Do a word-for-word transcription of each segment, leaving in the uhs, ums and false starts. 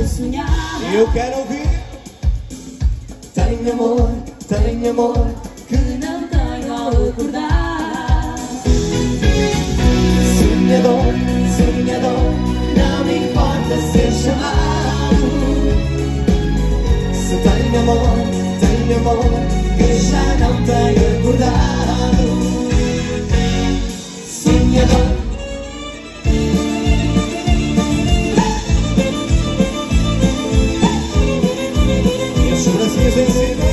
sonhar. Eu quero ouvir. Tenho amor, tenho amor que não tenho ao acordar. Sonhador, sonhador, não me importa ser chamado. Se tenho amor, tenho amor que já não tenho acordado. Sonhador. E as sobrancelhas em cima.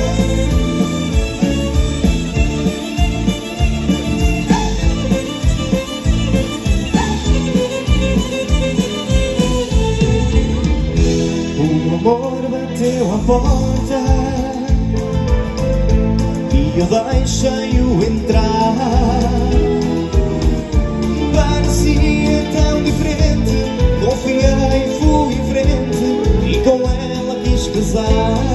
O amor bateu à porta e eu deixei-o entrar. Parecia tão diferente, confiei, fui em frente e com ela quis casar.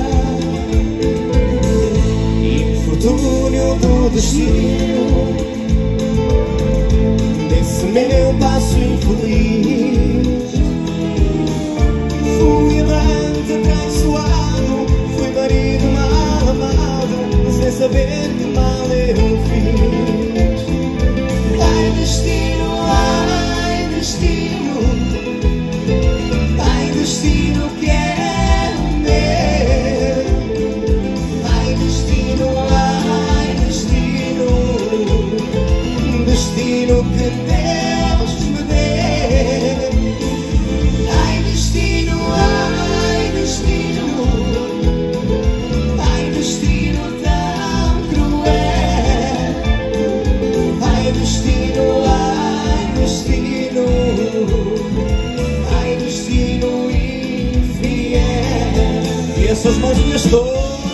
Infortúnio do destino, nesse meu passo infeliz, fui amante atraiçoado, fui marido mal amado, sem saber que mal eu fiz. Ai destino, ai destino, ai destino que é meu. Ai destino, ai destino, destino que Deus me deu. Ai destino, ai destino, ai destino tão cruel. Ai destino, ai destino, ai destino infiel. E essas mãos minhas todas